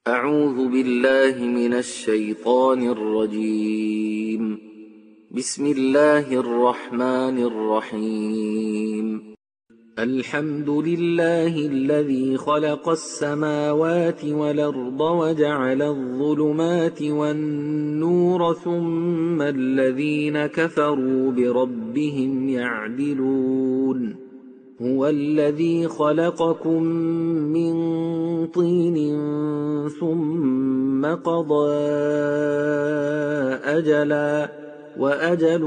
أعوذ بالله من الشيطان الرجيم. بسم الله الرحمن الرحيم. الحمد لله الذي خلق السماوات والأرض وجعل الظلمات والنور ثم الذين كفروا بربهم يعدلون. هو الذي خلقكم من طين ثم قضى أجلا وأجل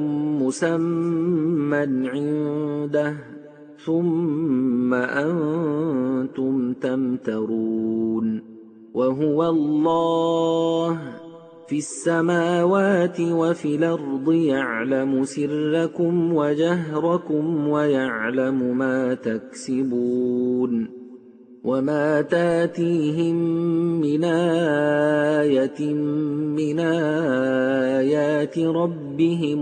مسمى عنده ثم أنتم تمترون. وهو الله في السماوات وفي الأرض يعلم سركم وجهركم ويعلم ما تكسبون. وما تاتيهم من آية من آيات ربهم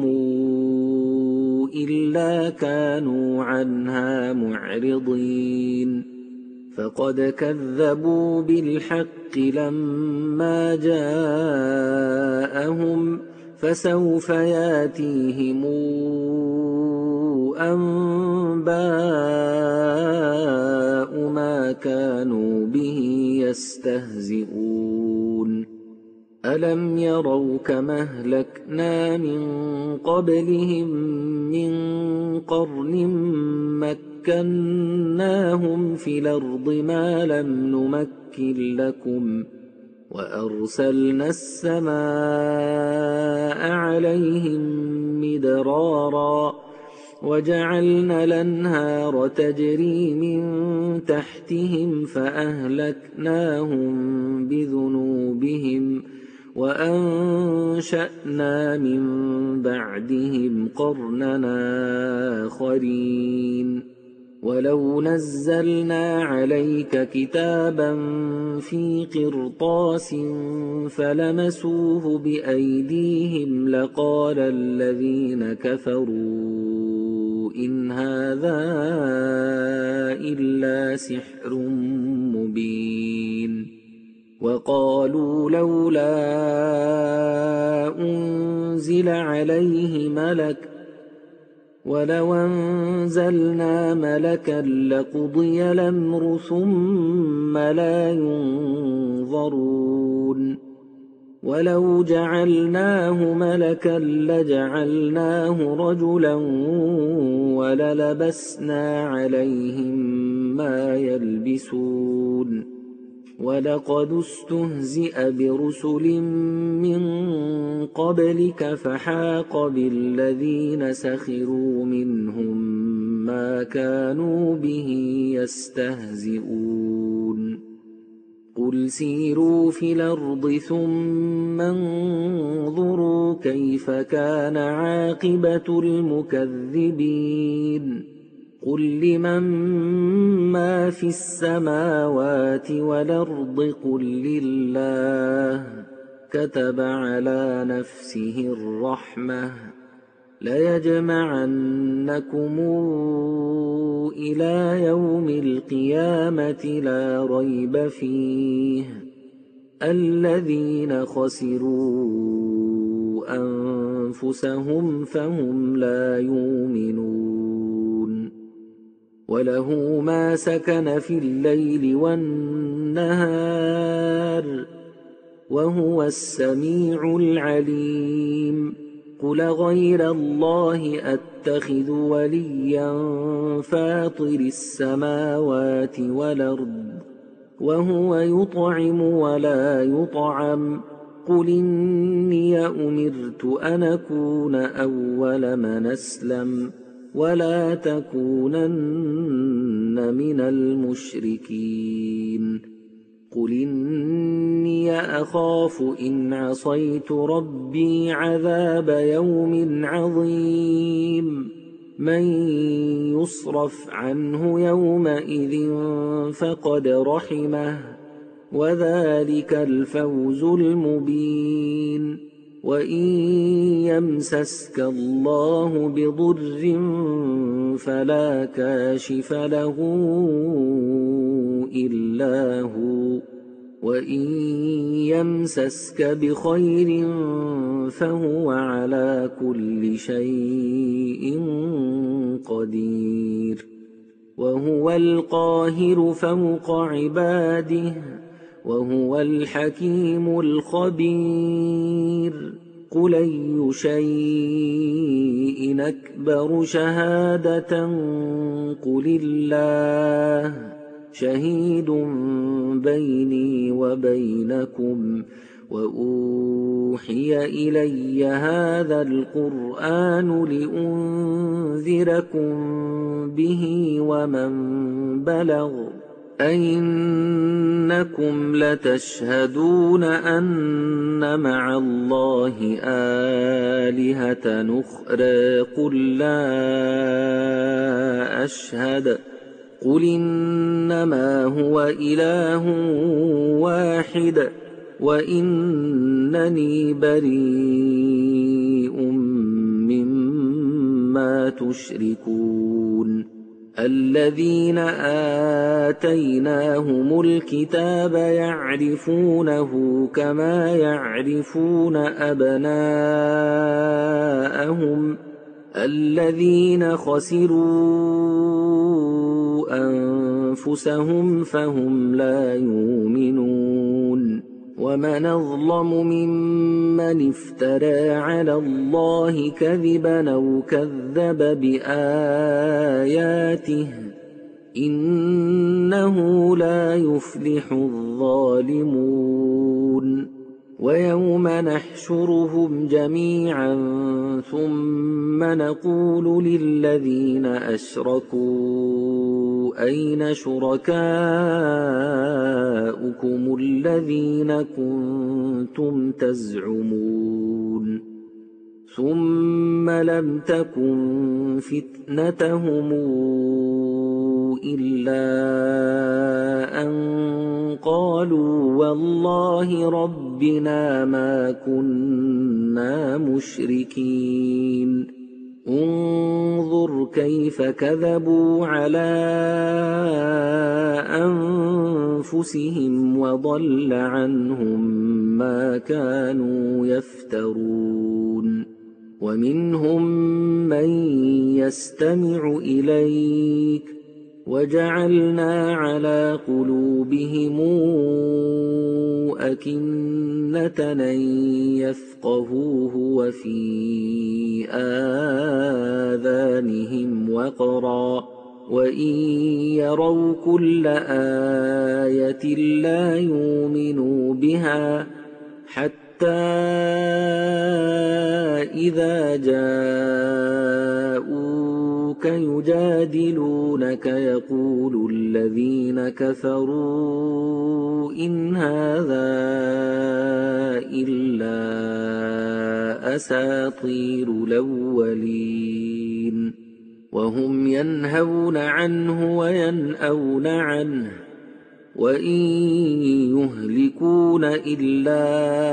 إلا كانوا عنها معرضين. فقد كذبوا بالحق لما جاءهم فسوف ياتيهم أنباء ما كانوا به يستهزئون. ألم يروا كما أهلكنا من قبلهم من قرن مكناهم في الأرض ما لم نمكن لكم وأرسلنا السماء عليهم مدرارا وجعلنا الأنهار تجري من تحتهم فأهلكناهم بذنوبهم وأنشأنا من بعدهم قرننا آخرين. ولو نزلنا عليك كتابا في قرطاس فلمسوه بأيديهم لقال الذين كفروا إن هذا إلا سحر مبين. وقالوا لولا أنزل عليه ملك ولو أنزلنا ملكا لقضي الأمر ثم لا ينظرون. ولو جعلناه ملكا لجعلناه رجلا وللبسنا عليهم ما يلبسون. ولقد استهزئ برسل من قبلك فحاق بالذين سخروا منهم ما كانوا به يستهزئون. قل سيروا في الأرض ثم انظروا كيف كان عاقبة المكذبين. قل لمن ما في السماوات والأرض قل لله كتب على نفسه الرحمة ليجمعنكم إلى يوم القيامة لا ريب فيه الذين خسروا أنفسهم فهم لا يؤمنون. وله ما سكن في الليل والنهار وهو السميع العليم. قل غير الله أتخذ وليا فاطر السماوات والأرض وهو يطعم ولا يطعم. قل إني أمرت أن أكون أول من أسلم ولا تكونن من المشركين. قل إني أخاف إن عصيت ربي عذاب يوم عظيم. من يصرف عنه يومئذ فقد رحمه وذلك الفوز المبين. وإن يمسسك الله بضر فلا كاشف له إلا هو وإن يمسسك بخير فهو على كل شيء قدير وهو القاهر فوق عباده وهو الحكيم الخبير قل أي شيء أكبر شهادة قل الله شهيد بيني وبينكم وأوحي إلي هذا القرآن لأنذركم به ومن بلغ أئنكم لتشهدون أن مع الله آلهة أخرى قل لا أشهد قل إنما هو إله واحد وإنني بريء مما تشركون الذين آتيناهم الكتاب يعرفونه كما يعرفون أبناءهم الذين خسروا أنفسهم فهم لا يؤمنون ومن أظلم ممن افترى على الله كذبا أو كذب بآياته إنه لا يفلح الظالمون ويوم نحشرهم جميعا ثم نقول للذين أشركوا أين شركاؤكم الذين كنتم تزعمون ثم لم تكن فتنتهم إلا أن قالوا والله ربنا ما كنا مشركين انظر كيف كذبوا على أنفسهم وضل عنهم ما كانوا يفترون ومنهم من يستمع إليك وجعلنا على قلوبهم أكنة أن يفقهوه وفي آذانهم وقرا وإن يروا كل آية لا يؤمنوا بها حتى إذا جاءوك يجادلونك يقول الذين كفروا إن هذا إلا أساطير الأولين وهم ينهون عنه وينأون عنه وإن يهلكون إلا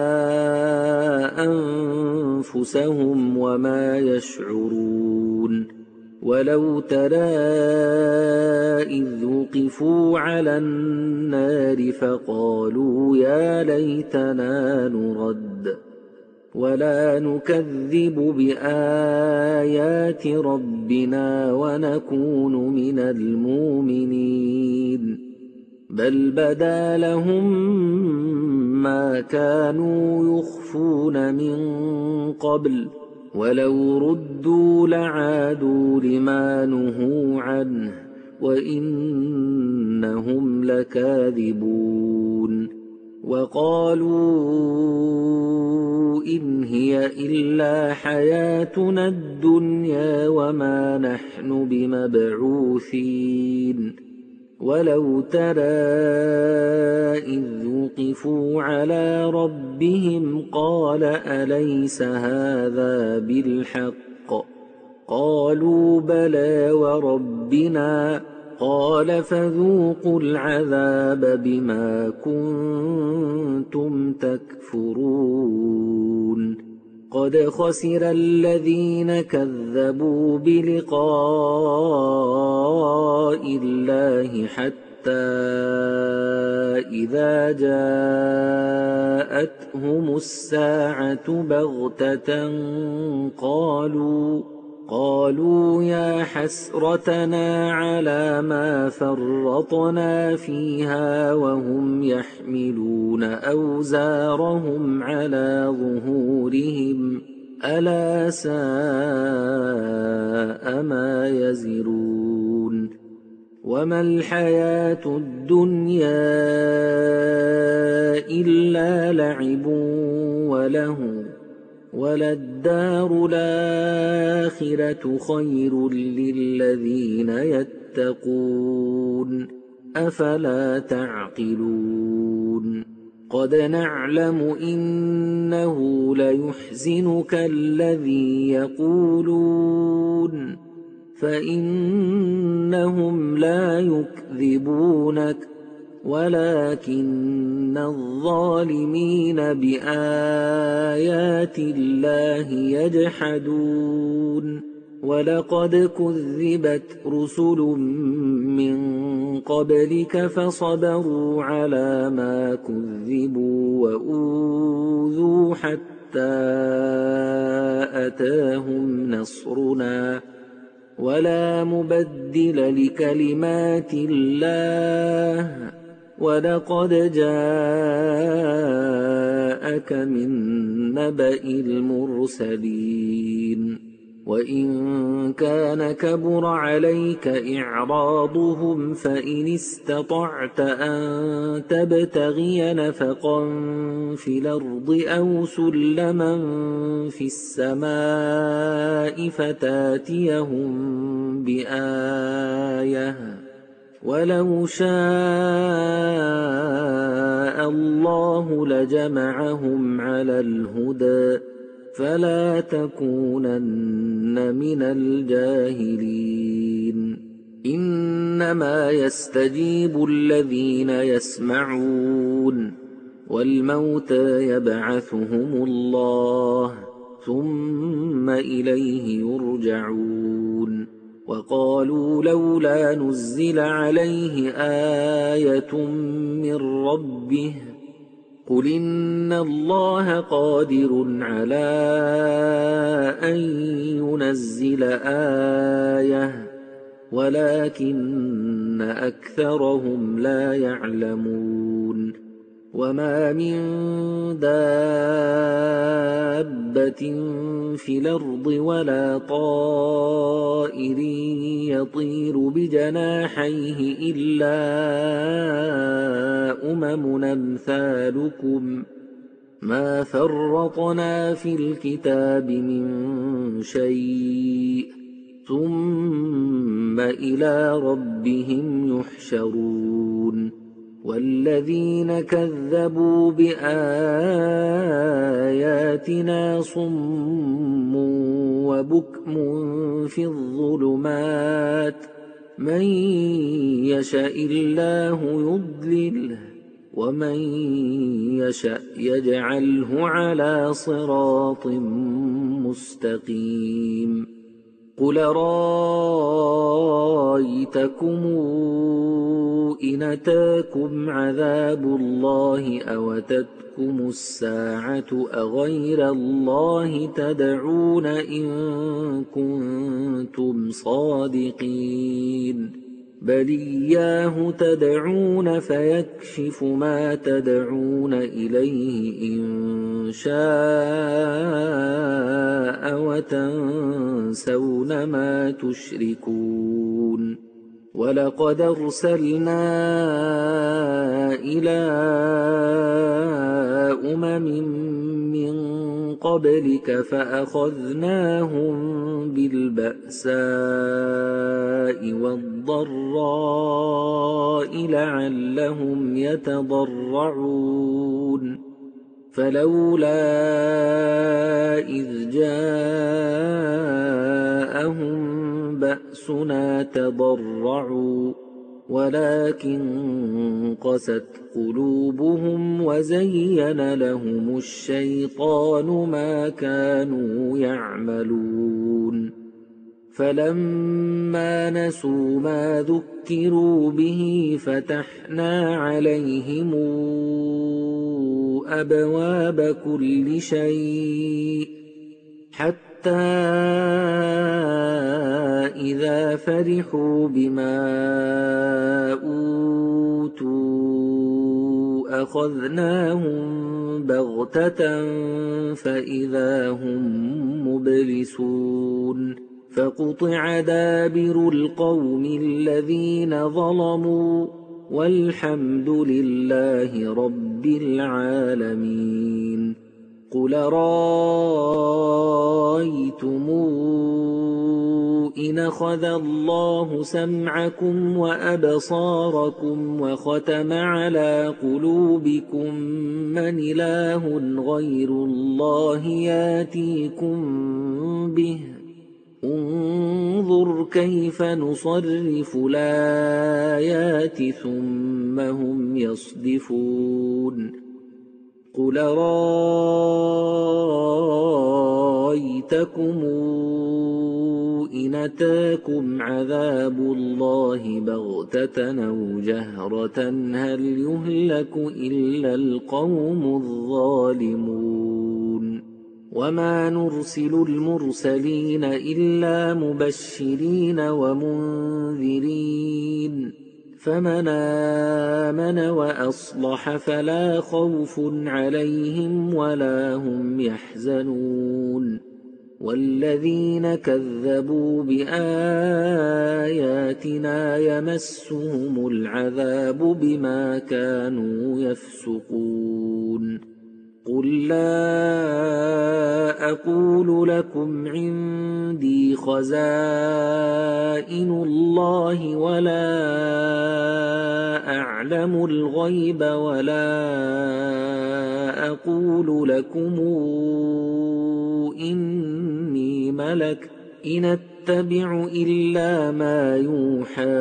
أنفسهم وما يشعرون ولو ترى إذ وقفوا على النار فقالوا يا ليتنا نرد ولا نكذب بآيات ربنا ونكون من المؤمنين بل بدا لهم ما كانوا يخفون من قبل ولو ردوا لعادوا لما نهوا عنه وإنهم لكاذبون وقالوا إن هي إلا حياتنا الدنيا وما نحن بمبعوثين ولو ترى إذ وقفوا على ربهم قال أليس هذا بالحق قالوا بلى وربنا قال فذوقوا العذاب بما كنتم تكفرون قد خسر الذين كذبوا بلقاء الله حتى إذا جاءتهم الساعة بغتة قالوا يا حسرتنا على ما فرطنا فيها وهم يحملون أوزارهم على ظهورهم ألا ساء ما يزرون وما الحياة الدنيا إلا لعب وله وللدار الآخرة خير للذين يتقون أفلا تعقلون قد نعلم إنه ليحزنك الذي يقولون فإنهم لا يكذبونك ولكن الظالمين بآيات الله يجحدون ولقد كذبت رسل من قبلك فصبروا على ما كذبوا وأوذوا حتى أتاهم نصرنا ولا مبدل لكلمات الله ولقد جاءك من نبأ المرسلين وإن كان كبر عليك إعراضهم فإن استطعت أن تبتغي نفقا في الأرض أو سلما في السماء فتاتيهم بآية ولو شاء الله لجمعهم على الهدى فلا تكونن من الجاهلين إنما يستجيب الذين يسمعون والموتى يبعثهم الله ثم إليه يرجعون وقالوا لولا نزل عليه آية من ربه قل إن الله قادر على أن ينزل آية ولكن أكثرهم لا يعلمون وما من دابة في الأرض ولا طائر يطير بجناحيه إلا أمم أمثالكم ما فرطنا في الكتاب من شيء ثم إلى ربهم يحشرون والذين كذبوا بآياتنا صم وبكم في الظلمات من يشاء الله يضلله ومن يشاء يجعله على صراط مستقيم قل رأيتكم إن أتاكم عذاب الله أو أتتكم الساعة أغير الله تدعون إن كنتم صادقين بل إياه تدعون فيكشف ما تدعون إليه إن شاء وتنسون ما تشركون ولقد أرسلنا إلى من قبلك فأخذناهم بالبأساء والضراء لعلهم يتضرعون فلولا إذ جاءهم بأسنا تضرعوا ولكن قست قلوبهم وزين لهم الشيطان ما كانوا يعملون فلما نسوا ما ذكروا به فتحنا عليهم أبواب كل شيء حتى إذا فرحوا بما أوتوا أخذناهم بغتة فإذا هم مبلسون فقطع دابر القوم الذين ظلموا والحمد لله رب العالمين. قل رأيتم إن أخذ الله سمعكم وأبصاركم وختم على قلوبكم من إله غير الله ياتيكم به انظر كيف نصرف الآيات ثم هم يصدفون. قل رأيتكم إن أتاكم عذاب الله بغتة أو جهرة هل يهلك إلا القوم الظالمون. وما نرسل المرسلين إلا مبشرين ومنذرين فمن آمن وأصلح فلا خوف عليهم ولا هم يحزنون. والذين كذبوا بآياتنا يمسهم العذاب بما كانوا يفسقون. قل لا أقول لكم عندي خزائن الله ولا أعلم الغيب ولا أقول لكم إني ملك إن أتبع إلا ما يوحى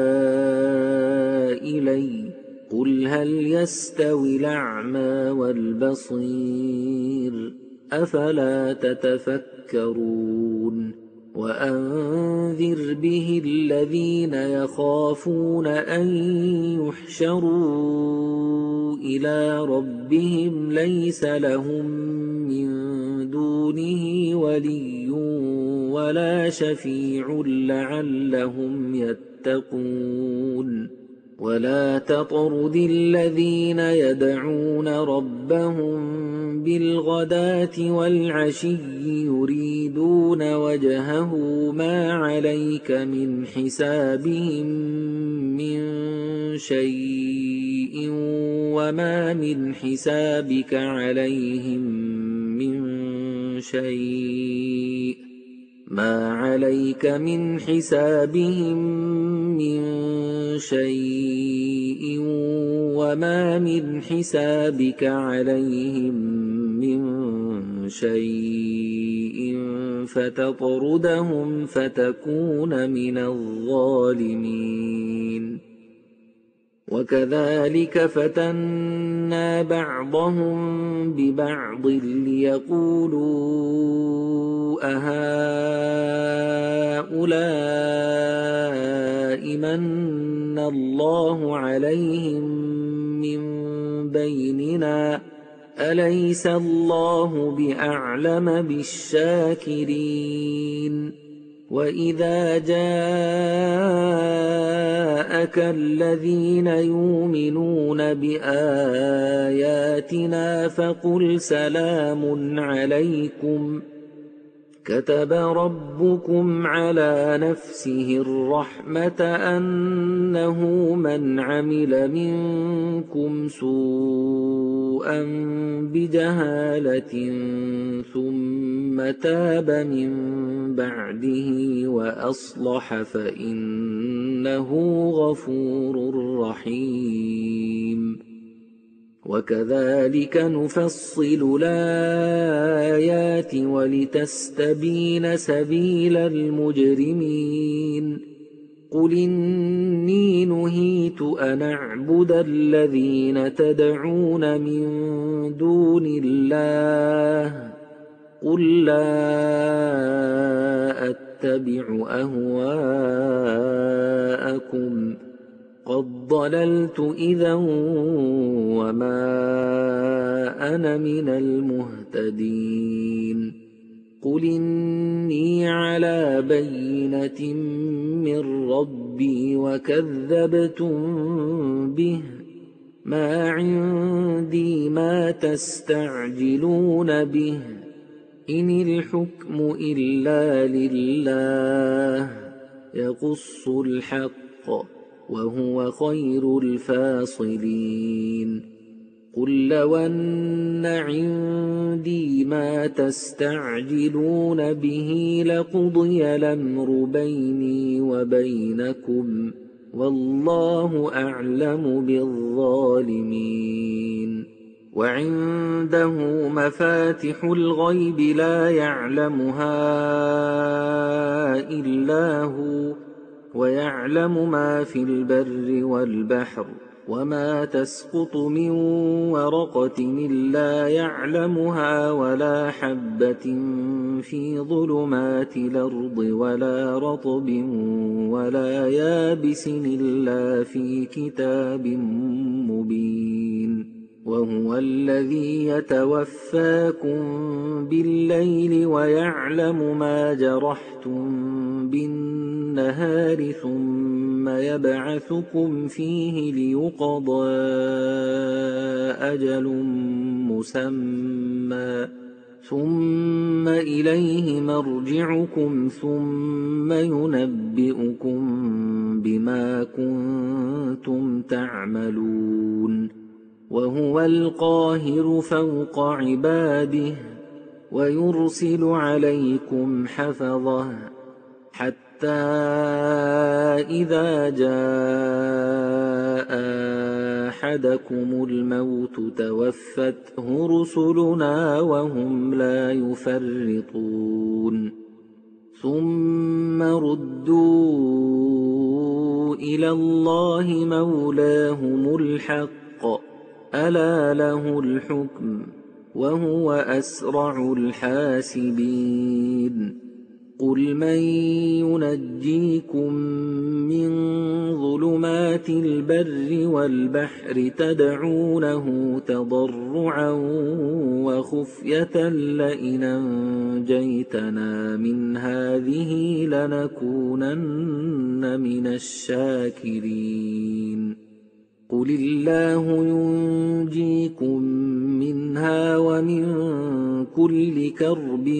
إلي. قل هل يستوي الأعمى والبصير أفلا تتفكرون. وأنذر به الذين يخافون أن يحشروا إلى ربهم ليس لهم من دونه ولي ولا شفيع لعلهم يتقون. ولا تطرد الذين يدعون ربهم بالغداة والعشي يريدون وجهه ما عليك من حسابهم من شيء وما من حسابك عليهم من شيء ما عليك من حسابهم من شيء وما من حسابك عليهم من شيء فتطردهم فتكون من الظالمين. وكذلك فتنا بعضهم ببعض ليقولوا أهؤلاء من الله عليهم من بيننا أليس الله بأعلم بالشاكرين. وإذا جاءك الذين يؤمنون بآياتنا فقل سلام عليكم كتب ربكم على نفسه الرحمة أنه من عمل منكم سوءا بجهالة ثم تاب من بعده وأصلح فإنه غفور رحيم. وكذلك نفصل الآيات ولتستبين سبيل المجرمين. قل إني نهيت أن أعبد الذين تدعون من دون الله قل لا أتبع أهواءكم قد ضللت إذا وما أنا من المهتدين قل إني على بينة من ربي وكذبتم به ما عندي ما تستعجلون به إن الحكم إلا لله يقص الحق وهو خير الفاصلين قل لو أن عندي ما تستعجلون به لقضي الأمر بيني وبينكم والله أعلم بالظالمين وعنده مفاتح الغيب لا يعلمها إلا هو ويعلم ما في البر والبحر وما تسقط من ورقة إلا يعلمها ولا حبة في ظلمات الأرض ولا رطب ولا يابس إلا في كتاب مبين وهو الذي يتوفاكم بالليل ويعلم ما جرحتم بالنهار ثم يبعثكم فيه ليقضى أجل مسمى ثم إليه مرجعكم ثم ينبئكم بما كنتم تعملون وهو القاهر فوق عباده ويرسل عليكم حفظه حتى إذا جاء أحدكم الموت توفته رسلنا وهم لا يفرطون ثم ردوا إلى الله مولاهم الحق ألا له الحكم وهو أسرع الحاسبين قل من ينجيكم من ظلمات البر والبحر تدعونه تضرعا وخفية لئن أنجيتنا من هذه لنكونن من الشاكرين قل الله ينجيكم منها ومن كل كرب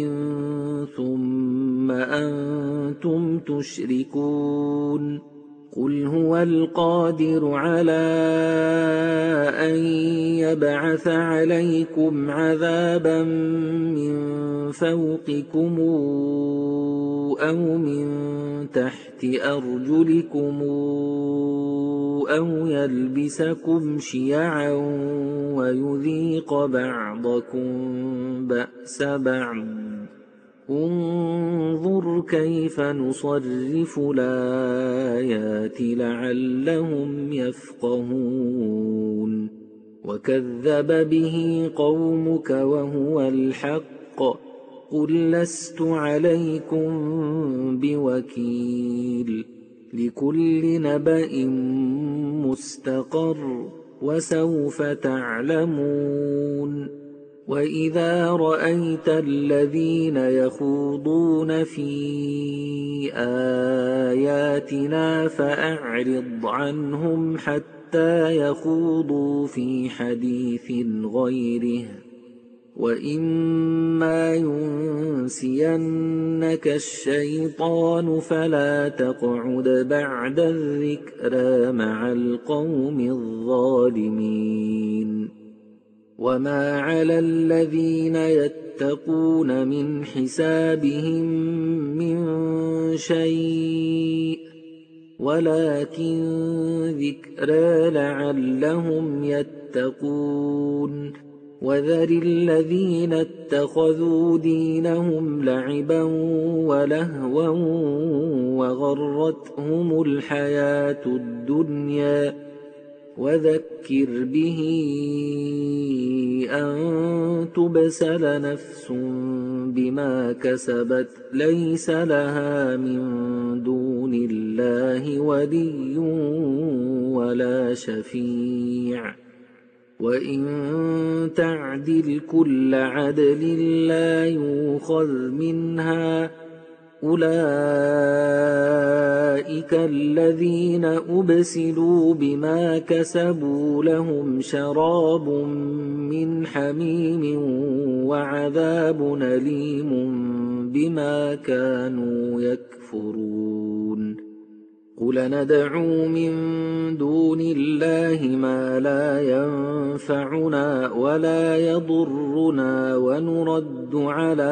ثم أنتم تشركون قل هو القادر على أن يبعث عليكم عذابا من فوقكم أو من تحت أرجلكم أو يلبسكم شيعا ويذيق بعضكم بأس بعض انظر كيف نصرف الآيات لعلهم يفقهون وكذب به قومك وهو الحق قل لست عليكم بوكيل لكل نبأ مستقر وسوف تعلمون وإذا رأيت الذين يخوضون في آياتنا فأعرض عنهم حتى يخوضوا في حديث غيره وإما ينسينك الشيطان فلا تقعد بعد الذكرى مع القوم الظالمين وما على الذين يتقون من حسابهم من شيء ولكن ذكرى لعلهم يتقون وذر الذين اتخذوا دينهم لعبا ولهوا وغرتهم الحياة الدنيا وذكر به أن تبسل نفس بما كسبت ليس لها من دون الله ولي ولا شفيع وإن تعدل كل عدل لا يؤخذ منها أولئك الذين أبسلوا بما كسبوا لهم شراب من حميم وعذاب أليم بما كانوا يكفرون قل ندعو من دون الله ما لا ينفعنا ولا يضرنا ونرد على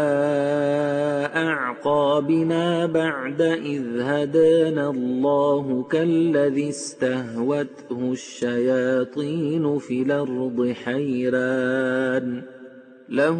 أعقابنا بعد إذ هدانا الله كالذي استهوته الشياطين في الأرض حيران له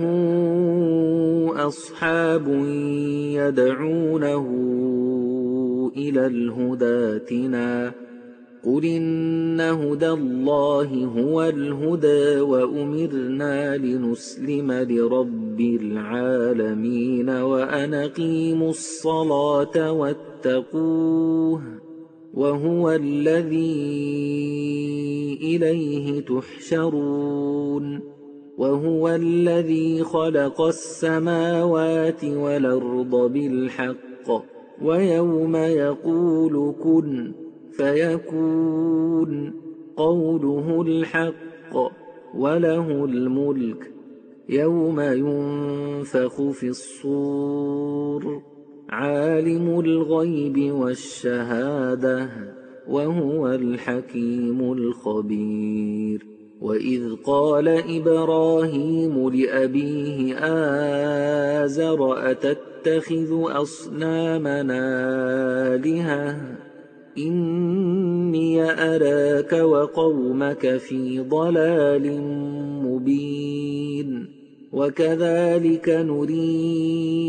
أصحاب يدعونه إلى الهدى ائتنا قل إن هدى الله هو الهدى وأمرنا لنسلم لرب العالمين وأن أقيموا الصلاة واتقوه وهو الذي إليه تحشرون وهو الذي خلق السماوات والأرض بالحق ويوم يقول كن فيكون قوله الحق وله الملك يوم ينفخ في الصور عالم الغيب والشهادة وهو الحكيم الخبير وإذ قال إبراهيم لأبيه آزر أتتخذ أصنامنا آلهة إني أراك وقومك في ضلال مبين وكذلك نري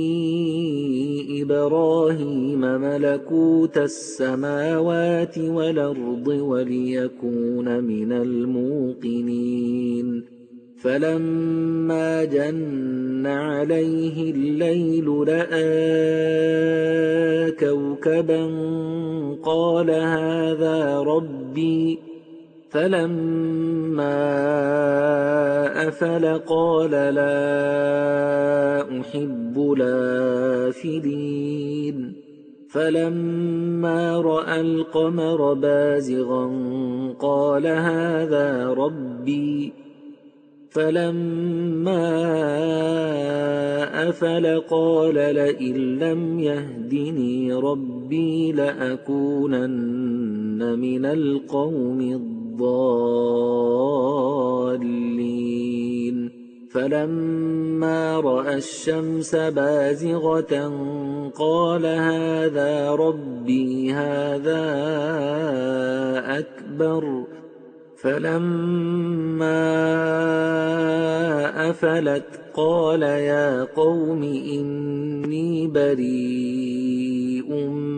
إبراهيم ملكوت السماوات والأرض وليكون من الموقنين فلما جن عليه الليل رأى كوكبا قال هذا ربي فلما أفل قال لا أحب الآفلين فلما رأى القمر بازغا قال هذا ربي فلما أفل قال لئن لم يهدني ربي لأكونن من القوم الضالين فلما رأى الشمس بازغة قال هذا ربي هذا أكبر فلما أفلت قال يا قوم إني بريء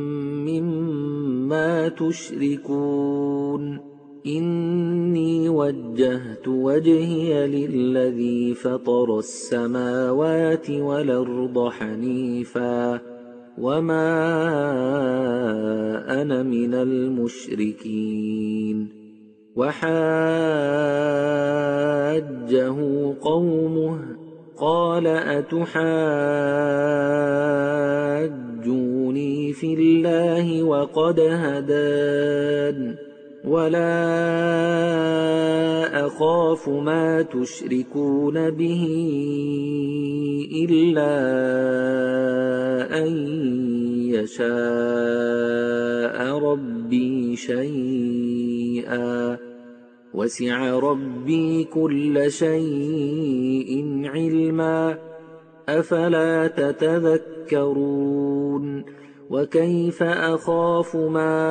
مما تشركون إني وجهت وجهي للذي فطر السماوات والأرض حنيفا وما أنا من المشركين وحاجه قومه قال أتحاجوني في الله وقد هدان ولا أخاف ما تشركون به إلا أن يشاء ربي شيئا وسع ربي كل شيء علما أفلا تتذكرون وكيف أخاف ما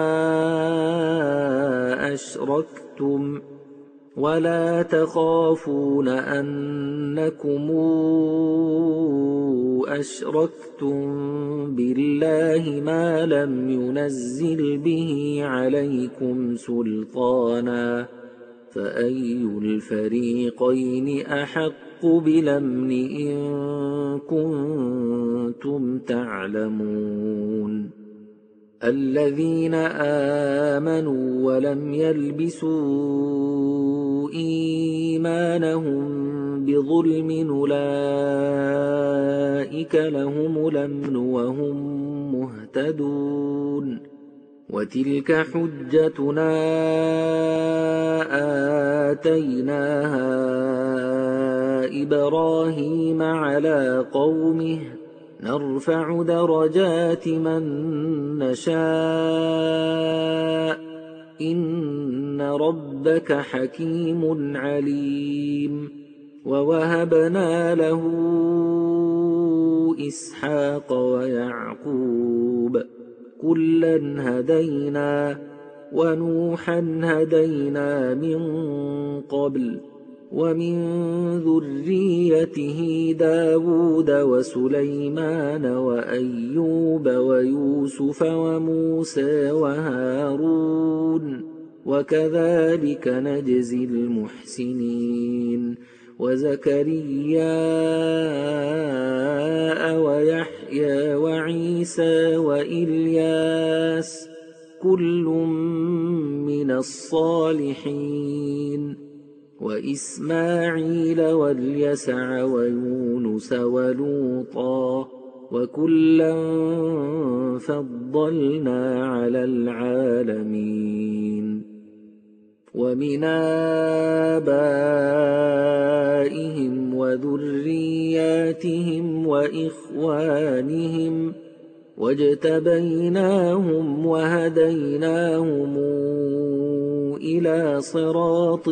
أشركتم ولا تخافون أنكم أشركتم بالله ما لم ينزل به عليكم سلطانا فأي الفريقين أحق بالأمن إن كنتم تعلمون الذين آمنوا ولم يلبسوا إيمانهم بظلم أولئك لهم الأمن وهم مهتدون وتلك حجتنا آتيناها إبراهيم على قومه نرفع درجات من نشاء إن ربك حكيم عليم ووهبنا له إسحاق ويعقوب كلا هدينا ونوحا هدينا من قبل ومن ذريته داود وسليمان وأيوب ويوسف وموسى وهارون وكذلك نجزي المحسنين وزكريا ويحيى وعيسى وإلياس كل من الصالحين وإسماعيل واليسع ويونس ولوطا وكلا فضلنا على العالمين ومن آبائهم وذرياتهم وإخوانهم واجتبيناهم وهديناهم إلى صراط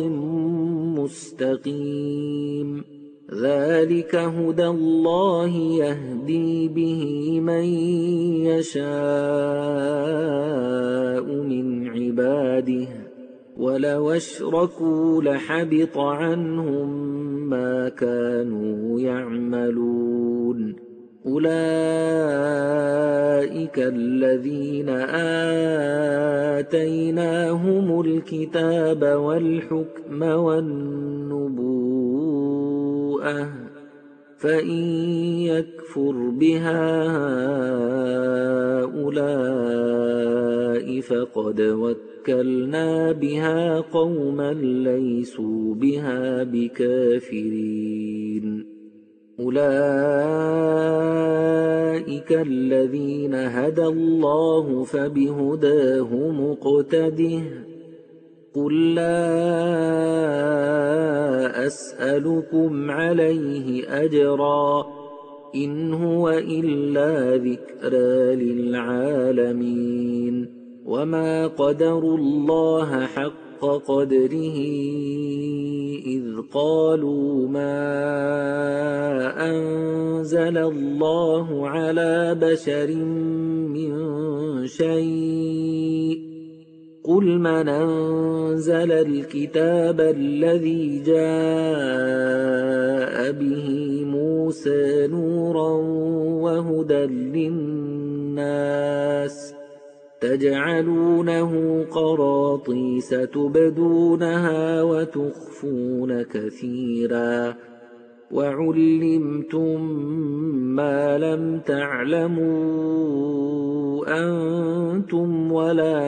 مستقيم ذلك هدى الله يهدي به من يشاء من عباده ولو أشركوا لحبط عنهم ما كانوا يعملون أولئك الذين آتيناهم الكتاب والحكم والنبوءة فإن يكفر بها هؤلاء فقد وكلنا بها قوما ليسوا بها بكافرين أولئك الذين هدى الله فبهداه مقتده قل لا أسألكم عليه أجرا إن هو إلا ذكرى للعالمين وما قدروا الله حق قدره إذ قالوا ما أنزل الله على بشر من شيء قل من أنزل الكتاب الذي جاء به موسى نورا وهدى للناس تجعلونه قراطيس تبدونها وتخفون كثيرا وعلمتم ما لم تعلموا أنتم ولا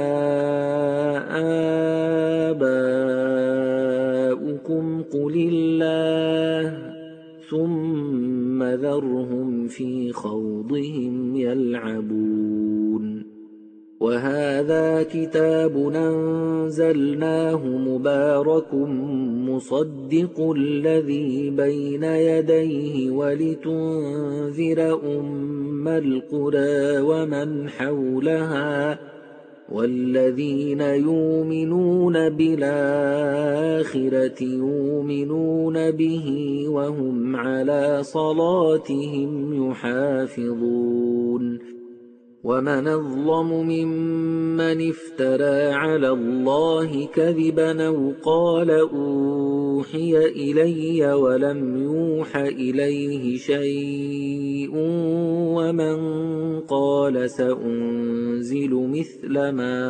آباؤكم قل الله ثم ذرهم في خوضهم يلعبون وهذا كتاب أنزلناه مبارك مصدق الذي بين يديه ولتنذر أم القرى ومن حولها والذين يؤمنون بالآخرة يؤمنون به وهم على صلاتهم يحافظون ومن أظلم ممن افترى على الله كذبا أو قال أوحي إلي ولم يوح إليه شيء ومن قال سأنزل مثل ما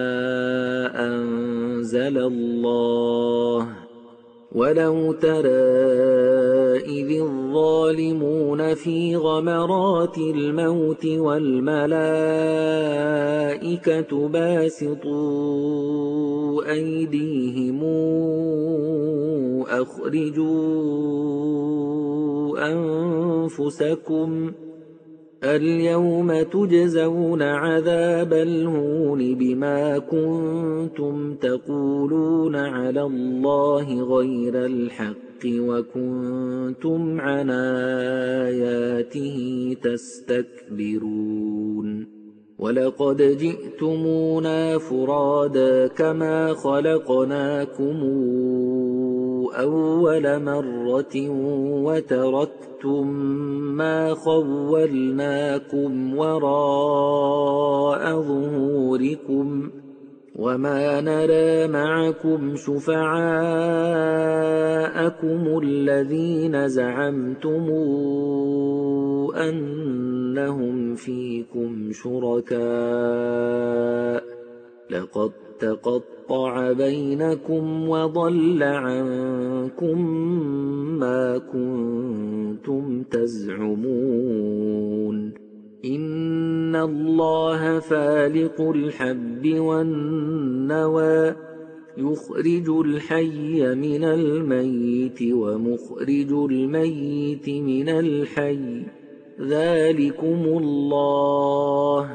أنزل الله ولو ترى إذ الظالمون الظالمون في غمرات الموت والملائكة باسطوا أيديهم أخرجوا أنفسكم اليوم تجزون عذاب الهون بما كنتم تقولون على الله غير الحق وكنتم عن آياته تستكبرون ولقد جئتمونا فرادا كما خلقناكم أول مرة وتركتم ما خولناكم وراء ظهوركم وما نرى معكم شفعاءكم الذين زعمتم أنهم فيكم شركاء لقد تقطع بينكم وضل عنكم ما كنتم تزعمون إن الله فالق الحب والنوى يخرج الحي من الميت ومخرج الميت من الحي ذلكم الله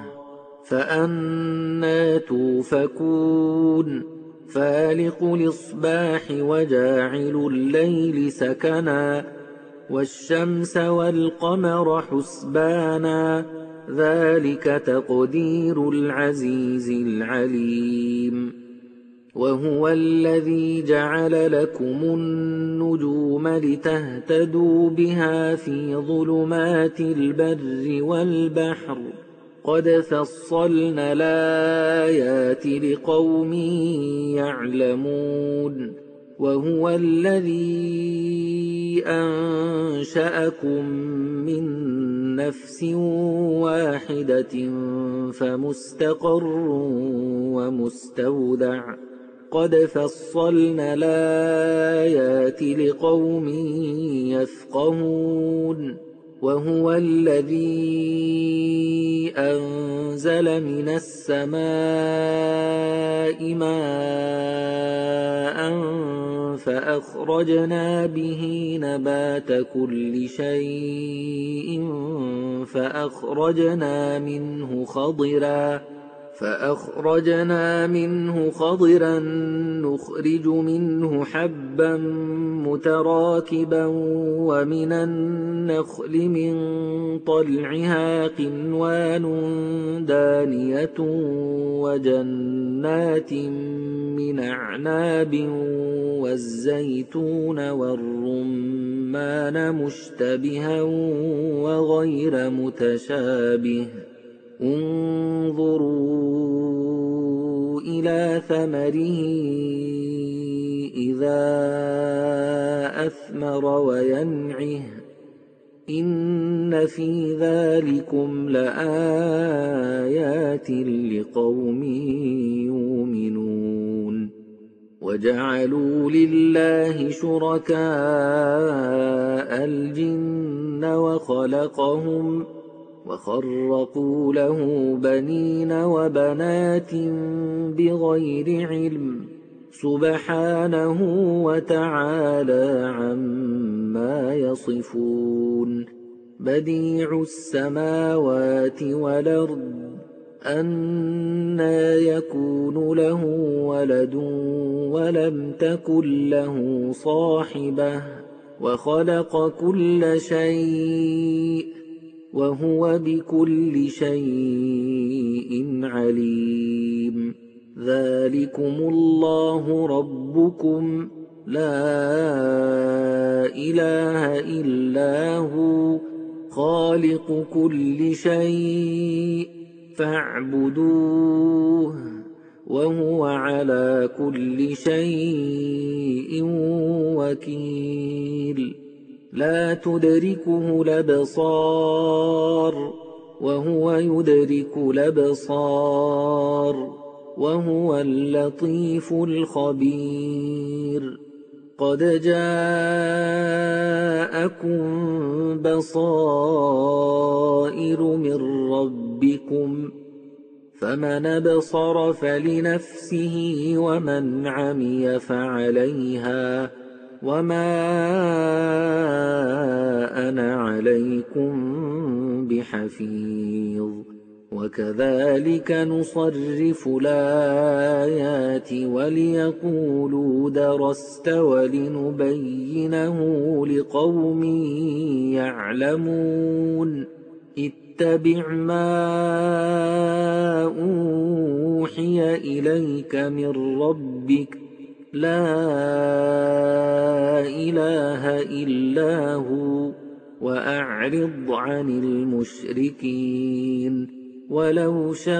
فأنى توفكون فالق الإصباح وجاعل الليل سكنا والشمس والقمر حسبانا ذلك تقدير العزيز العليم وهو الذي جعل لكم النجوم لتهتدوا بها في ظلمات البر والبحر قد فصلنا الآيات لقوم يعلمون وهو الذي أنشأكم من نفس واحدة فمستقر ومستودع قد فصلنا الآيات لقوم يفقهون وهو الذي أنزل من السماء ماء فأخرجنا به نبات كل شيء فأخرجنا منه خضرا نخرج منه حبا متراكبا ومن النخل من طلعها قنوان دانية وجنات من أعناب والزيتون والرمان مشتبها وغير متشابه انظروا إلى ثمره إذا أثمر وينعه إن في ذلكم لآيات لقوم يؤمنون وجعلوا لله شركاء الجن وخرقوا له بنين وبنات بغير علم سبحانه وتعالى عما يصفون بديع السماوات والأرض أنى يكون له ولد ولم تكن له صاحبة وخلق كل شيء وهو بكل شيء عليم ذلكم الله ربكم لا إله إلا هو خالق كل شيء فاعبدوه وهو على كل شيء وكيل لا تدركه الأبصار وهو يدرك الأبصار وهو اللطيف الخبير قد جاءكم البصائر من ربكم فمن أبصر فلنفسه ومن عمي فعليها وما أنا عليكم بحفيظ وكذلك نصرف الآيات وليقولوا درست ولنبينه لقوم يعلمون اتبع ما أوحي إليك من ربك لا إله إلا هو وأعرض عن المشركين ولو شاء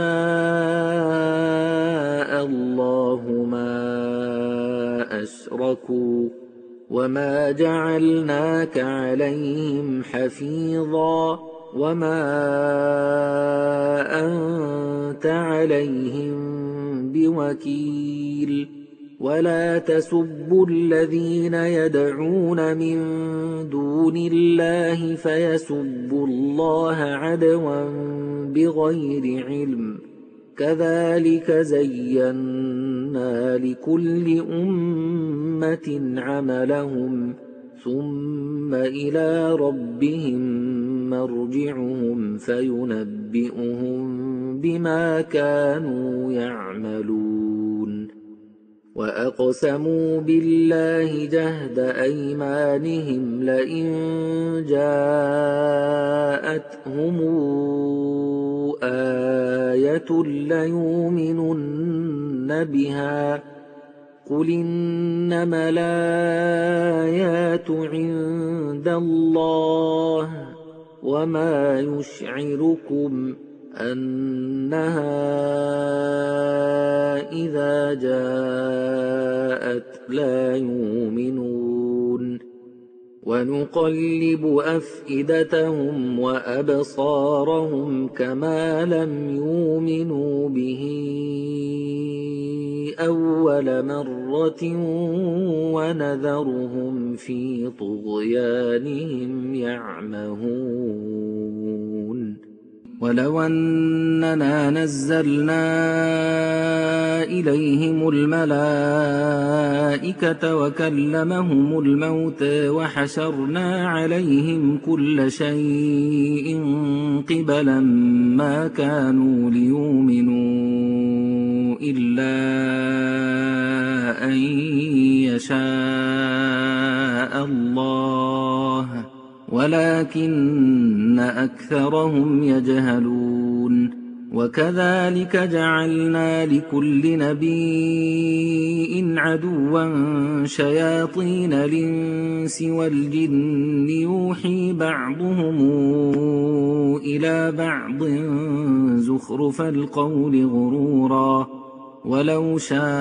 الله ما أشركوا وما جعلناك عليهم حفيظا وما أنت عليهم بوكيل ولا تسبوا الذين يدعون من دون الله فيسبوا الله عدوا بغير علم كذلك زينا لكل أمة عملهم ثم إلى ربهم مرجعهم فينبئهم بما كانوا يعملون وأقسموا بالله جهد أيمانهم لئن جاءتهم آية ليؤمنن بها قل إنما الآيات عند الله وما يشعركم أنها إذا جاءت لا يؤمنون ونقلب أفئدتهم وأبصارهم كما لم يؤمنوا به أول مرة ونذرهم في طغيانهم يعمهون ولو أننا نزلنا إليهم الملائكة وكلمهم الموتى وحشرنا عليهم كل شيء قبلا ما كانوا ليؤمنوا إلا أن يشاء الله ولكن أكثرهم يجهلون وكذلك جعلنا لكل نبي عدوا شياطين الإنس والجن يوحي بعضهم إلى بعض زخرف القول غرورا ولو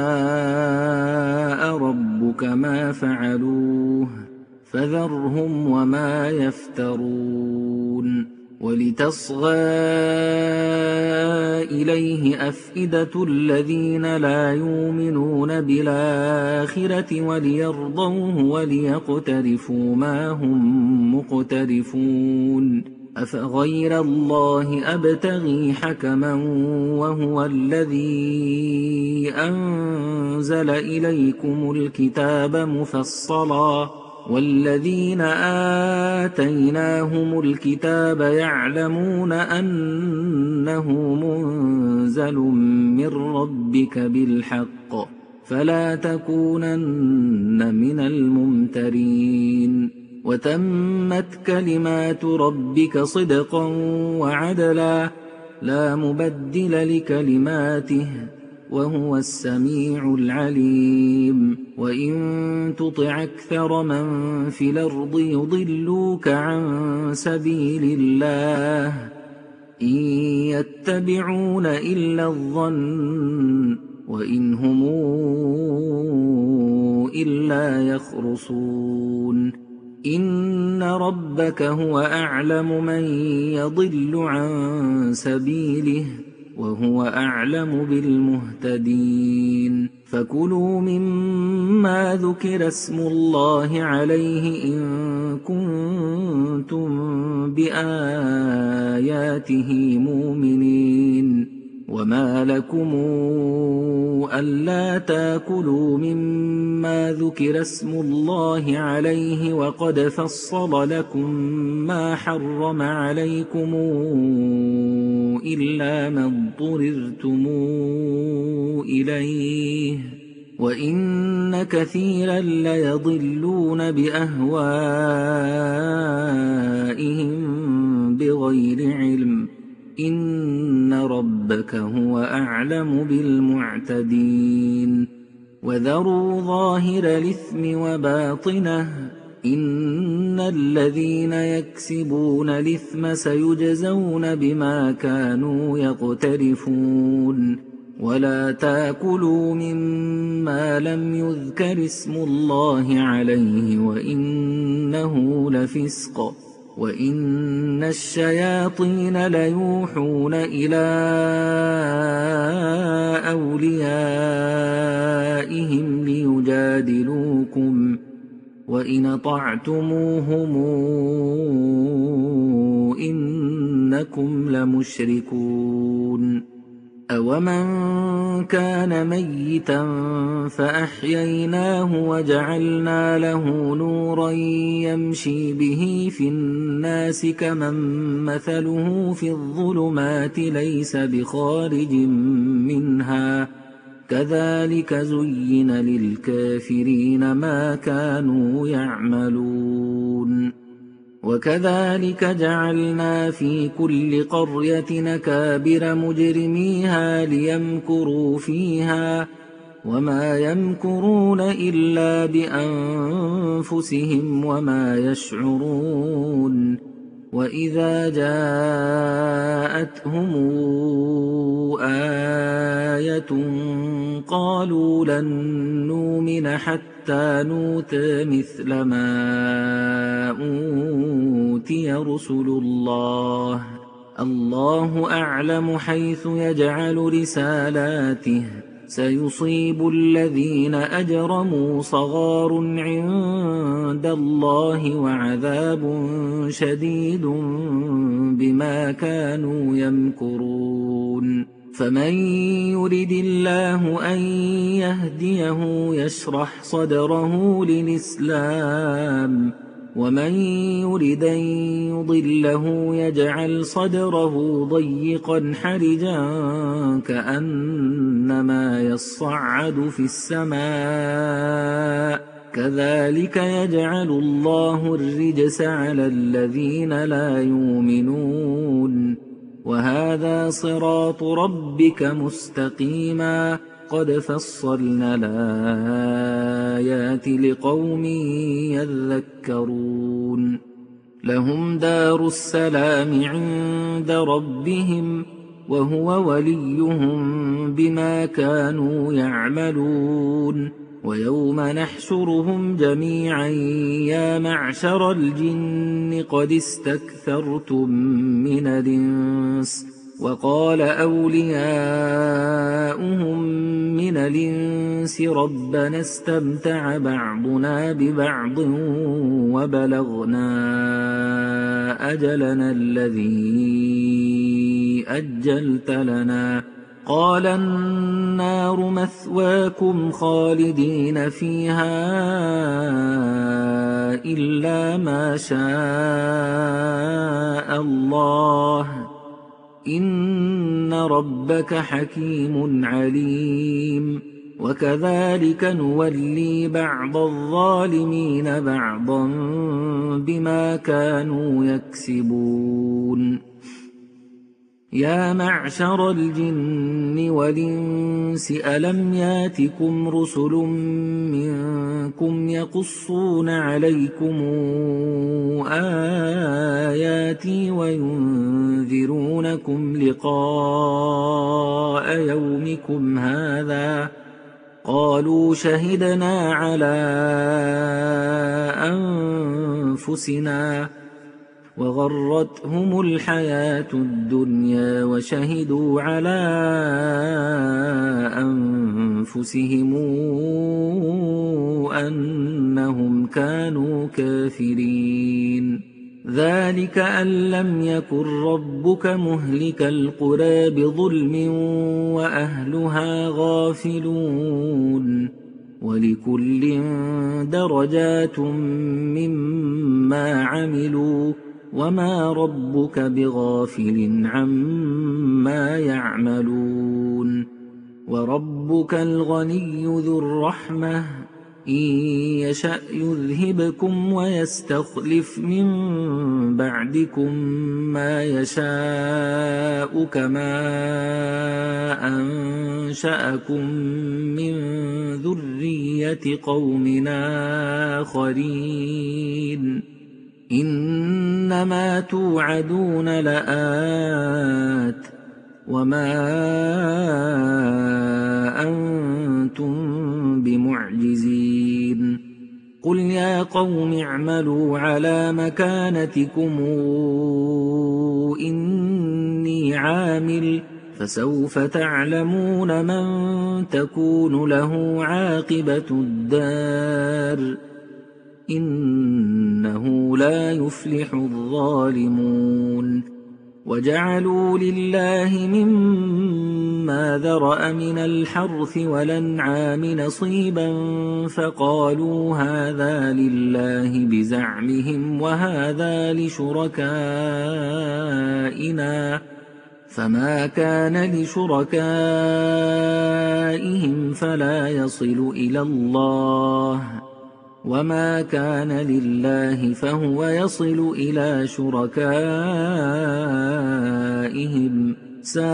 شاء ربك ما فعلوه فذرهم وما يفترون ولتصغى إليه أفئدة الذين لا يؤمنون بالآخرة وليرضوه وليقترفوا ما هم مقترفون أفغير الله أبتغي حكما وهو الذي أنزل إليكم الكتاب مفصلا والذين آتيناهم الكتاب يعلمون أنه منزل من ربك بالحق فلا تكونن من الممترين وتمت كلمات ربك صدقا وعدلا لا مبدل لكلماته وهو السميع العليم وإن تطع أكثر من في الأرض يضلوك عن سبيل الله إن يتبعون إلا الظن وإن هم إلا يخرصون إن ربك هو أعلم من يضل عن سبيله وهو أعلم بالمهتدين فكلوا مما ذكر اسم الله عليه إن كنتم بآياته مؤمنين وما لكم ألا تاكلوا مما ذكر اسم الله عليه وقد فصل لكم ما حرم عليكم إلا ما اضطررتم إليه وإن كثيرا ليضلون بأهوائهم بغير علم إن ربك هو أعلم بالمعتدين وذروا ظاهر الإثم وباطنه إن الذين يكسبون الإثم سيجزون بما كانوا يقترفون ولا تاكلوا مما لم يذكر اسم الله عليه وإنه لفسق وإن الشياطين ليوحون إلى أوليائهم ليجادلوكم وإن أطعتموهم إنكم لمشركون أومن كان ميتا فأحييناه وجعلنا له نورا يمشي به في الناس كمن مثله في الظلمات ليس بخارج منها كذلك زين للكافرين ما كانوا يعملون وكذلك جعلنا في كل قرية أكابر مجرميها ليمكروا فيها وما يمكرون إلا بأنفسهم وما يشعرون وإذا جاءتهم آية قالوا لن نؤمن حتى نؤتى مثل ما أوتي رسل الله الله أعلم حيث يجعل رسالاته سيصيب الذين أجرموا صغار عند الله وعذاب شديد بما كانوا يمكرون فمن يرد الله أن يهديه يشرح صدره للإسلام ومن يرد أن يضله يجعل صدره ضيقا حرجا كأنما يصعد في السماء كذلك يجعل الله الرجس على الذين لا يؤمنون وهذا صراط ربك مستقيما قد فصلنا الآيات لقوم يذكرون لهم دار السلام عند ربهم وهو وليهم بما كانوا يعملون ويوم نحشرهم جميعا يا معشر الجن قد استكثرتم من الإنس وقال أولياؤهم من الإنس ربنا استمتع بعضنا ببعض وبلغنا أجلنا الذي أجلت لنا قال النار مثواكم خالدين فيها إلا ما شاء الله إن ربك حكيم عليم وكذلك نولي بعض الظالمين بعضا بما كانوا يكسبون يا معشر الجن والإنس ألم ياتكم رسل منكم يقصون عليكم آياتي وينذرونكم لقاء يومكم هذا قالوا شهدنا على أنفسنا وغرتهم الحياة الدنيا وشهدوا على أنفسهم أنهم كانوا كافرين ذلك أن لم يكن ربك مهلك القرى بظلم وأهلها غافلون ولكل درجات مما عملوا وما ربك بغافل عما يعملون وربك الغني ذو الرحمة إن يشأ يذهبكم ويستخلف من بعدكم ما يشاء كما أنشأكم من ذرية قوم آخرين إنما توعدون لآت وما أنتم بمعجزين قل يا قوم اعملوا على مكانتكم إني عامل فسوف تعلمون من تكون له عاقبة الدار إنه لا يفلح الظالمون وجعلوا لله مما ذرأ من الحرث والأنعام نصيبا فقالوا هذا لله بزعمهم وهذا لشركائنا فما كان لشركائهم فلا يصل إلى الله وما كان لله فهو يصل إلى شركائهم ساء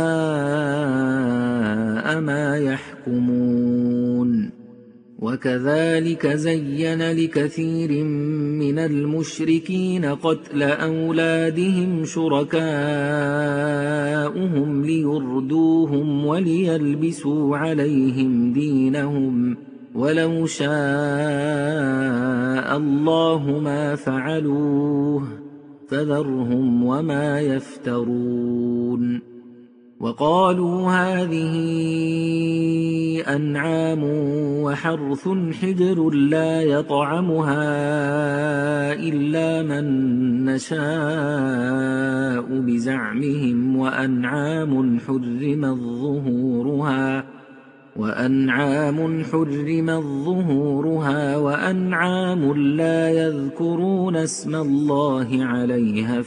ما يحكمون وكذلك زين لكثير من المشركين قتل أولادهم شركاؤهم ليردوهم وليلبسوا عليهم دينهم ولو شاء الله ما فعلوه فذرهم وما يفترون وقالوا هذه أنعام وحرث حجر لا يطعمها إلا من نشاء بزعمهم وأنعام حرمت ظهورها وأنعام لا يذكرون اسم الله عليها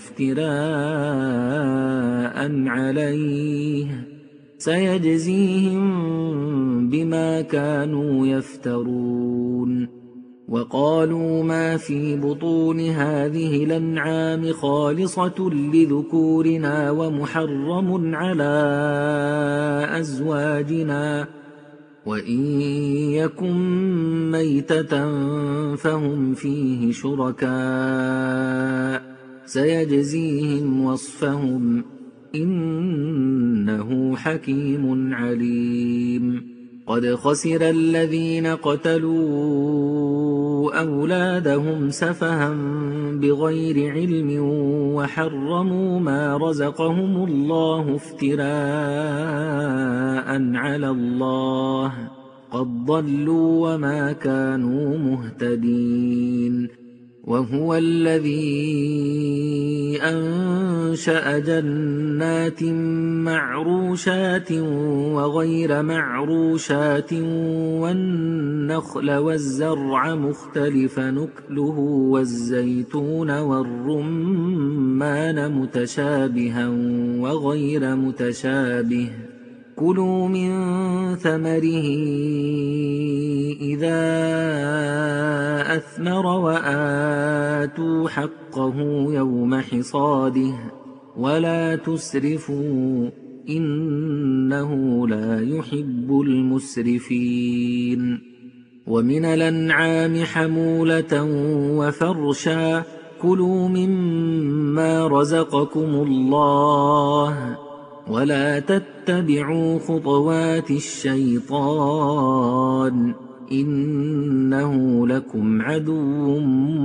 افتراء عليه سيجزيهم بما كانوا يفترون وقالوا ما في بطون هذه الأنعام خالصة لذكورنا ومحرم على أزواجنا وإن يكن ميتة فهم فيه شركاء سيجزيهم وصفهم إنه حكيم عليم قد خسر الذين قتلوا أولادهم سفها بغير علم وحرموا ما رزقهم الله افتراء على الله قد ضلوا وما كانوا مهتدين وهو الذي أنشأ جنات معروشات وغير معروشات والنخل والزرع مختلفا نكله والزيتون والرمان متشابها وغير متشابه كلوا من ثمره إذا أثمر وآتوا حقه يوم حصاده ولا تسرفوا إنه لا يحب المسرفين ومن الأنعام حمولة وفرشا كلوا مما رزقكم الله ولا تتبعوا خطوات الشيطان إنه لكم عدو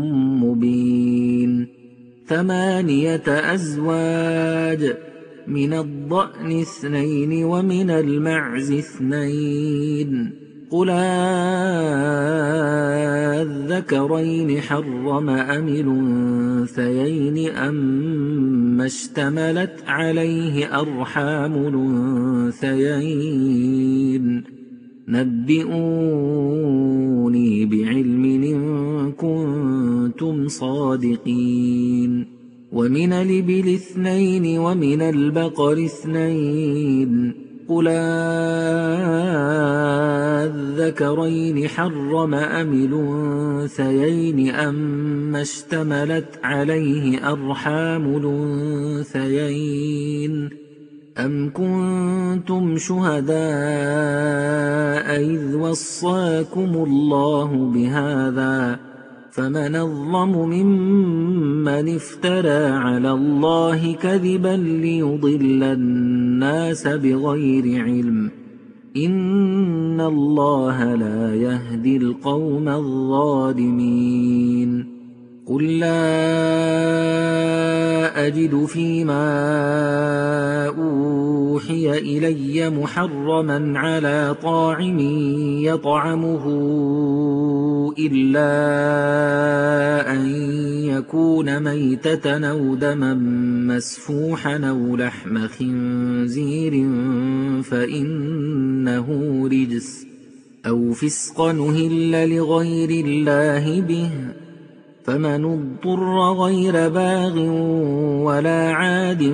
مبين 8 أزواج من الضأن 2 ومن المعز 2 قل أذكرين حرم أم الأنثيين أما اشتملت عليه أرحام الأنثيين نبئوني بعلم إن كنتم صادقين ومن الإبل 2 ومن البقر 2 قل أذكرين حرم أم الأنثيين أما اشتملت عليه أرحام الأنثيين أم كنتم شهداء إذ وصاكم الله بهذا فمن أظلم ممن افترى على الله كذبا ليضل الناس بغير علم إن الله لا يهدي القوم الظالمين قل لا أجد فيما أوحي إلي محرما على طاعم يطعمه إلا أن يكون ميتة أو دما مسفوحا أو لحم خنزير فإنه رجس أو فسقا أهل لغير الله به فمن اضطر غير باغ ولا عاد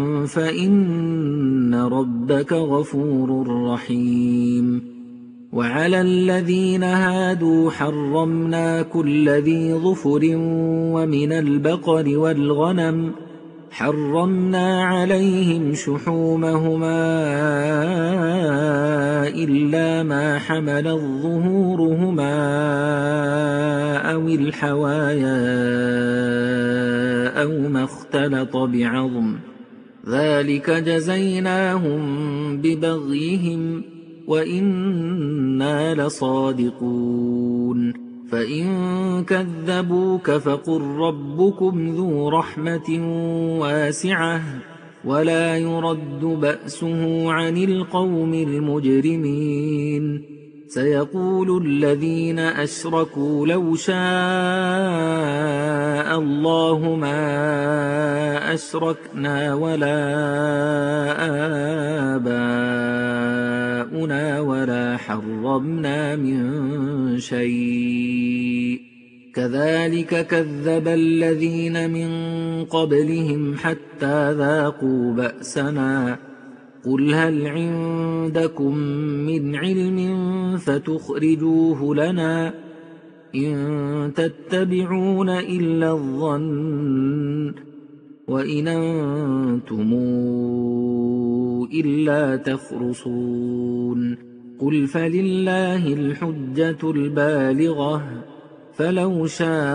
فإن ربك غفور رحيم وعلى الذين هادوا حرمنا كل ذي ظفر ومن البقر والغنم حرمنا عليهم شحومهما إلا ما حملت ظهورهما أو الحوايا أو ما اختلط بعظم ذلك جزيناهم ببغيهم وإنا لصادقون فإن كذبوك فقل ربكم ذو رحمة واسعة ولا يرد بأسه عن القوم المجرمين سيقول الذين أشركوا لو شاء الله ما أشركنا ولا آباؤنا ولا حرمنا من شيء كذلك كذب الذين من قبلهم حتى ذاقوا بأسنا قل هل عندكم من علم فتخرجوه لنا إن تتبعون إلا الظن وإن أنتم إلا تخرصون قل فلله الحجة البالغة فلو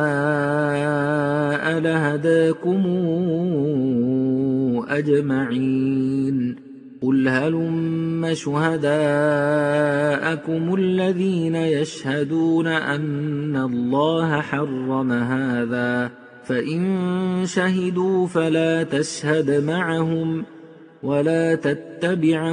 شاء لهداكم أجمعين قل هلم شهداءكم الذين يشهدون أن الله حرم هذا فإن شهدوا فلا تشهد معهم ولا تتبع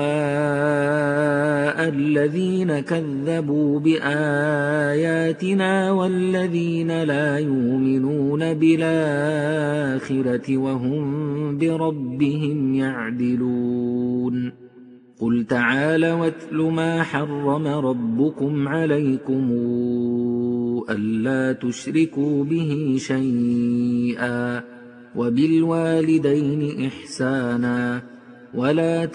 أهواء الذين كذبوا بآياتنا والذين لا يؤمنون بالآخرة وهم بربهم يعدلون قل تعالوا واتل ما حرم ربكم عليكم ألا تشركوا به شيئا وبالوالدين إحسانا ولا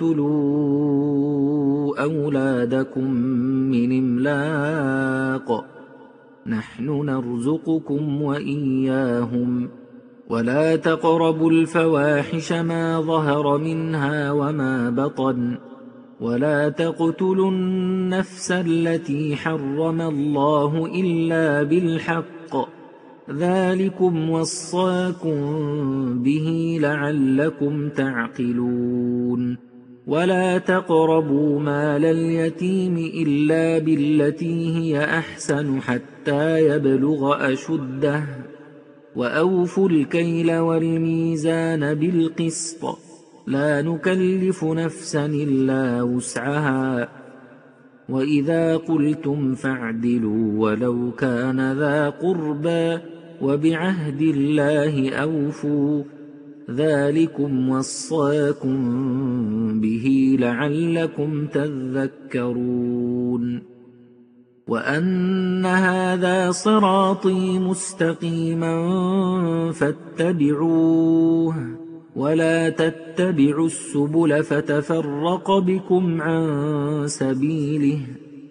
تقتلوا أولادكم من إملاق نحن نرزقكم وإياهم ولا تقربوا الفواحش ما ظهر منها وما بطن ولا تقتلوا النفس التي حرم الله إلا بالحق ذلكم وصاكم به لعلكم تعقلون ولا تقربوا مال اليتيم إلا بالتي هي أحسن حتى يبلغ أشده وأوفوا الكيل والميزان بالقسط لا نكلف نفسا إلا وسعها وإذا قلتم فاعدلوا ولو كان ذا قربى وبعهد الله أوفوا ذلكم وصاكم به لعلكم تذكرون وأن هذا صراطي مستقيما فاتبعوه ولا تتبعوا السبل فتفرق بكم عن سبيله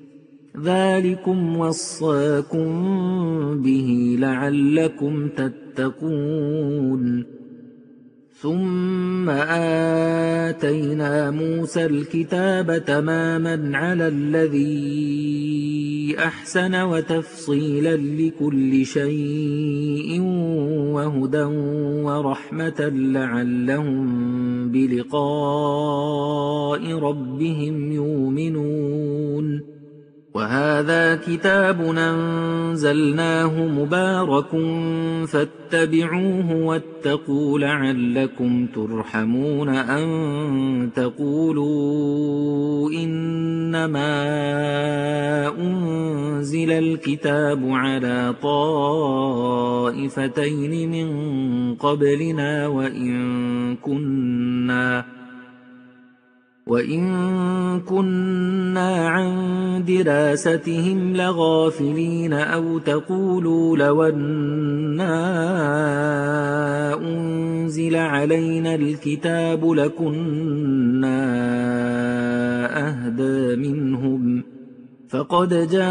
ذلكم وصاكم به لعلكم تتقون ثم آتينا موسى الكتاب تماما على الذي أحسن وتفصيلا لكل شيء وهدى ورحمة لعلهم بلقاء ربهم يؤمنون وهذا كتاب أنزلناه مبارك فاتبعوه واتقوا لعلكم ترحمون أن تقولوا إنما أنزل الكتاب على طائفتين من قبلنا وإن كنا عن دراستهم لغافلين أو تقولوا لو أنا أنزل علينا الكتاب لكنا أهدى منهم فقد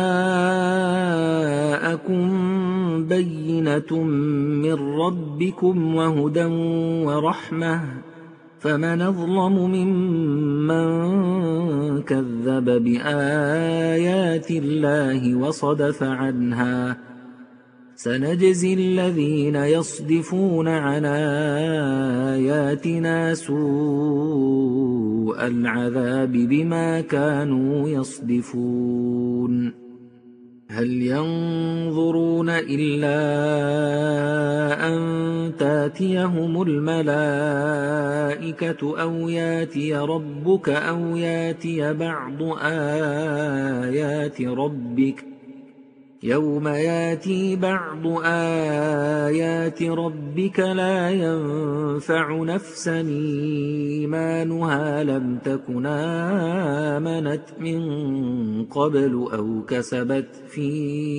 جاءكم بينة من ربكم وهدى ورحمة فمن أظلم ممن كذب بآيات الله وصدف عنها سنجزي الذين يصدفون عن آياتنا سوء العذاب بما كانوا يصدفون هل ينظرون إلا أن تاتيهم الملائكة أو ياتي ربك أو ياتي بعض آيات ربك يوم ياتي بعض آيات ربك لا ينفع نفسا إيمانها لم تكن آمنت من قبل أو كسبت في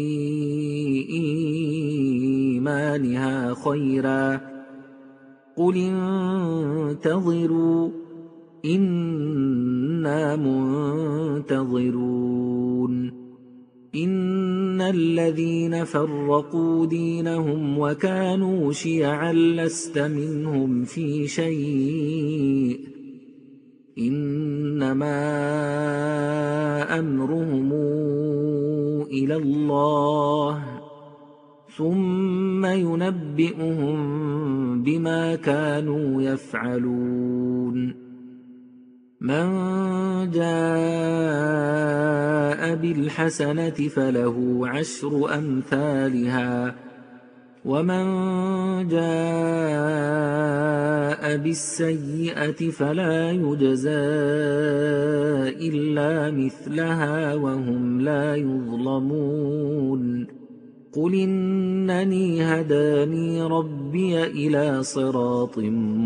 إيمانها خيرا قل انتظروا إنا منتظرون إن الذين فرقوا دينهم وكانوا شيعا لست منهم في شيء إنما أمرهم إلى الله ثم ينبئهم بما كانوا يفعلون من جاء بالحسنة فله عشر أمثالها ومن جاء بالسيئة فلا يجزى إلا مثلها وهم لا يظلمون قل إنني هداني ربي إلى صراط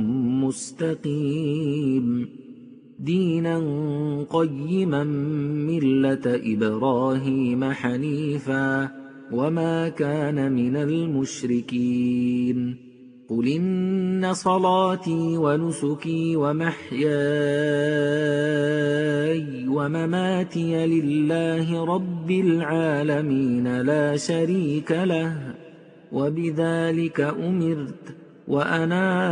مستقيم دينا قيما ملة إبراهيم حنيفا وما كان من المشركين قل إن صلاتي ونسكي ومحياي ومماتي لله رب العالمين لا شريك له وبذلك أمرت وأنا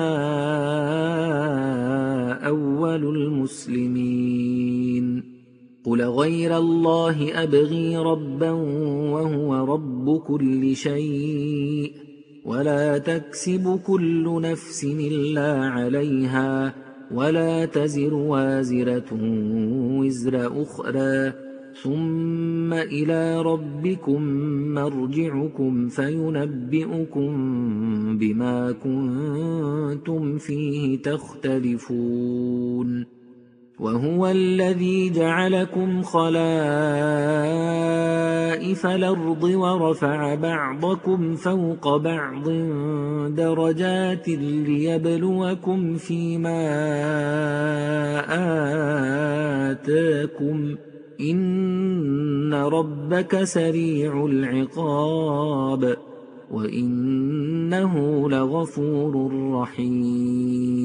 أول المسلمين قل غير الله أبغي ربا وهو رب كل شيء ولا تكسب كل نفس إلا عليها ولا تزر وازرة وزر أخرى ثم إلى ربكم مرجعكم فينبئكم بما كنتم فيه تختلفون وهو الذي جعلكم خلائف الأرض ورفع بعضكم فوق بعض درجات ليبلوكم فيما آتاكم إن ربك سريع العقاب وإنه لغفور رحيم